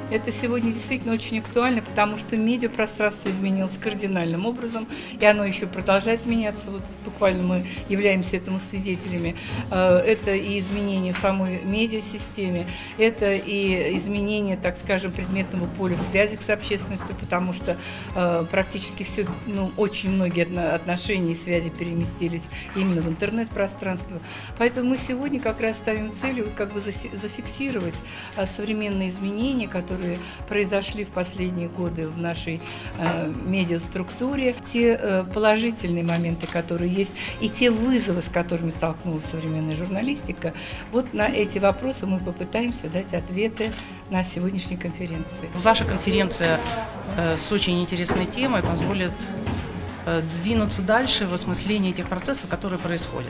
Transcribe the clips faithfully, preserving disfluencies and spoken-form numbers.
Это сегодня действительно очень актуально, потому что медиапространство изменилось кардинальным образом, и оно еще продолжает меняться. Вот буквально мы являемся этому свидетелями. Это и изменения в самой медиасистеме, это и изменения, так скажем, предметного поля в связях с общественностью, потому что практически все, ну, очень многие отношения и связи переместились именно в интернет-пространство. Поэтому мы сегодня как раз ставим целью вот как бы зафиксировать современные изменения, которые произошли в последние годы в нашей э, медиаструктуре, те э, положительные моменты, которые есть, и те вызовы, с которыми столкнулась современная журналистика. Вот на эти вопросы мы попытаемся дать ответы на сегодняшней конференции. Ваша конференция э, с очень интересной темой позволит э, двинуться дальше в осмыслении тех процессов, которые происходят.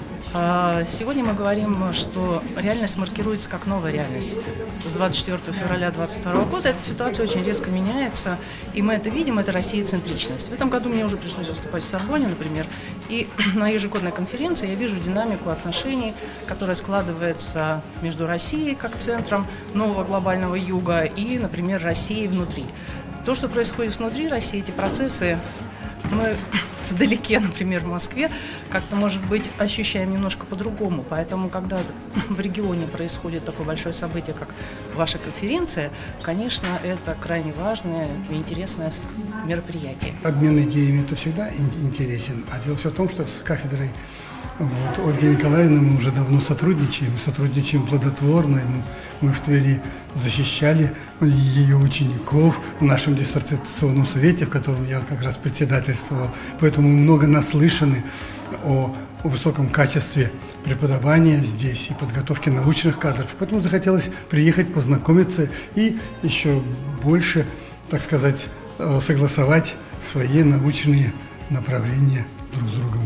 Сегодня мы говорим, что реальность маркируется как новая реальность. С двадцать четвёртого февраля две тысячи двадцать второго года эта ситуация очень резко меняется, и мы это видим, это россияцентричность. В этом году мне уже пришлось выступать в Сорбонне, например, и на ежегодной конференции я вижу динамику отношений, которая складывается между Россией как центром нового глобального юга и, например, Россией внутри. То, что происходит внутри России, эти процессы, мы вдалеке, например, в Москве, как-то, может быть, ощущаем немножко по-другому. Поэтому, когда в регионе происходит такое большое событие, как ваша конференция, конечно, это крайне важное и интересное мероприятие. Обмен идеями – это всегда интересен. А дело все в том, что с кафедрой вот, Ольги Николаевны мы уже давно сотрудничаем, сотрудничаем плодотворно. Мы в Твери защищали ее учеников в нашем диссертационном совете, в котором я как раз председательствовал. Поэтому мы много наслышаны о, о высоком качестве преподавания здесь и подготовки научных кадров. Поэтому захотелось приехать, познакомиться и еще больше, так сказать, согласовать свои научные направления друг с другом.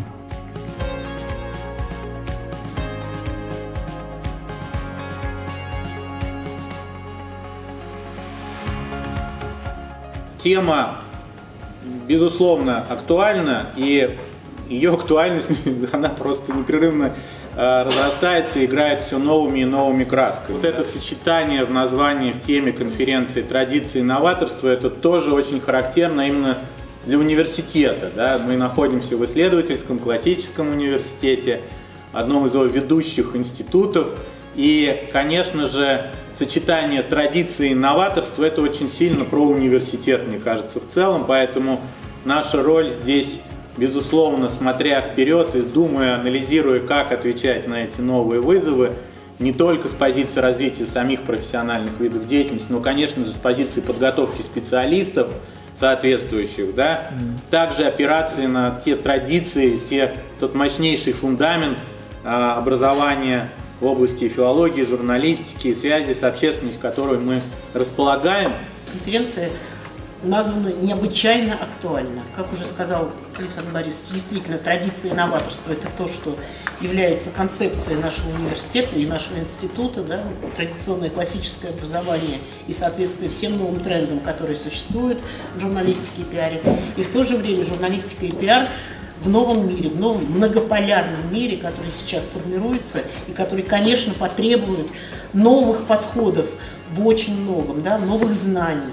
Тема, безусловно, актуальна, и ее актуальность, она просто непрерывно э, разрастается и играет все новыми и новыми красками. Вот это сочетание в названии, в теме конференции «Традиции и новаторство» — это тоже очень характерно именно для университета. Да? Мы находимся в исследовательском классическом университете, одном из его ведущих институтов, и, конечно же, сочетание традиции и новаторства — это очень сильно про университет, мне кажется, в целом, поэтому наша роль здесь, безусловно, смотря вперед и думая, анализируя, как отвечать на эти новые вызовы, не только с позиции развития самих профессиональных видов деятельности, но, конечно же, с позиции подготовки специалистов соответствующих, да, также опираться на те традиции, те, тот мощнейший фундамент а, образования в области филологии, журналистики и связи с общественностью, которой мы располагаем. Конференция названа необычайно актуально. Как уже сказал Александр Борисович, действительно, традиция и новаторство – это то, что является концепцией нашего университета и нашего института, да, традиционное классическое образование и соответствие всем новым трендам, которые существуют в журналистике и пиаре. И в то же время журналистика и пиар в новом мире, в новом многополярном мире, который сейчас формируется и который, конечно, потребует новых подходов в очень многом, да, новых знаний.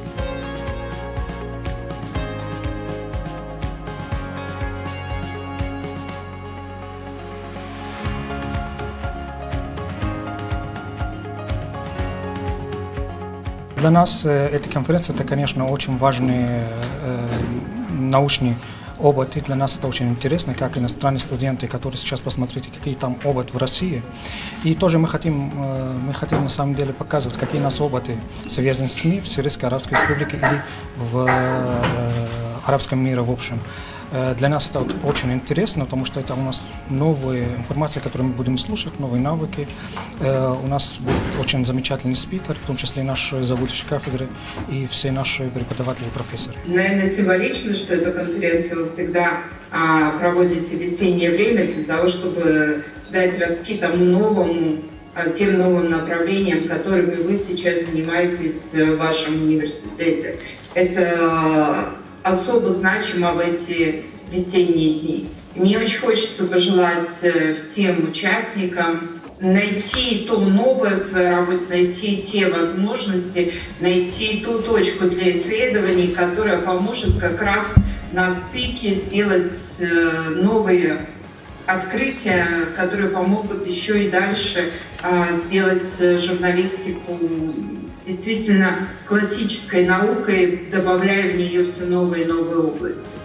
Для нас эта конференция – это, конечно, очень важный э, научный опыт, и для нас это очень интересно, как иностранные студенты, которые сейчас посмотрите, какие там опыт в России. И тоже мы хотим, э, мы хотим на самом деле показывать, какие у нас опыты связаны с СМИ в Сирийской Арабской Республике или в э, арабском мире в общем. Для нас это очень интересно, потому что это у нас новая информация, которую мы будем слушать, новые навыки. У нас будет очень замечательный спикер, в том числе и наш заведующий кафедры и все наши преподаватели и профессоры. Наверное, символично, что эту конференцию вы всегда а, проводите в весеннее время для того, чтобы дать раскид тому новому, тем новым направлениям, которыми вы сейчас занимаетесь в вашем университете. Это особо значимо в эти весенние дни. Мне очень хочется пожелать всем участникам найти то новое в своей работе, найти те возможности, найти ту точку для исследований, которая поможет как раз на стыке сделать новые открытия, которые помогут еще и дальше сделать журналистику действительно классической наукой, добавляя в нее все новые и новые области.